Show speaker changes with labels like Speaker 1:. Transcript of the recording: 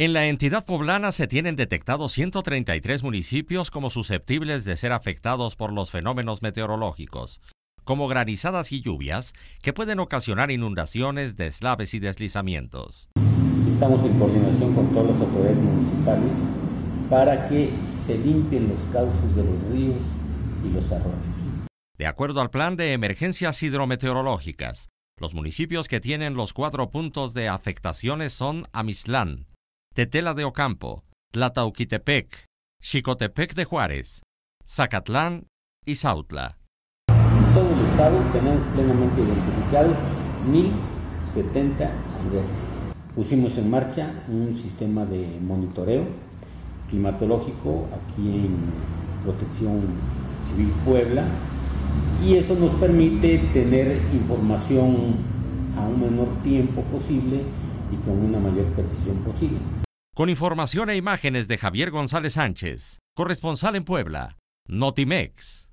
Speaker 1: En la entidad poblana se tienen detectados 133 municipios como susceptibles de ser afectados por los fenómenos meteorológicos, como granizadas y lluvias que pueden ocasionar inundaciones, deslaves y deslizamientos.
Speaker 2: Estamos en coordinación con todas las autoridades municipales para que se limpien los cauces de los ríos y los arroyos.
Speaker 1: De acuerdo al plan de emergencias hidrometeorológicas, los municipios que tienen los 4 puntos de afectaciones son Amislán, Tetela de Ocampo, Tlatauquitepec, Xicotepec de Juárez, Zacatlán y Sautla.
Speaker 2: En todo el estado tenemos plenamente identificados 1,070 albergues. Pusimos en marcha un sistema de monitoreo climatológico aquí en Protección Civil Puebla, y eso nos permite tener información a un menor tiempo posible y con una mayor precisión posible.
Speaker 1: Con información e imágenes de Javier González Sánchez, corresponsal en Puebla, Notimex.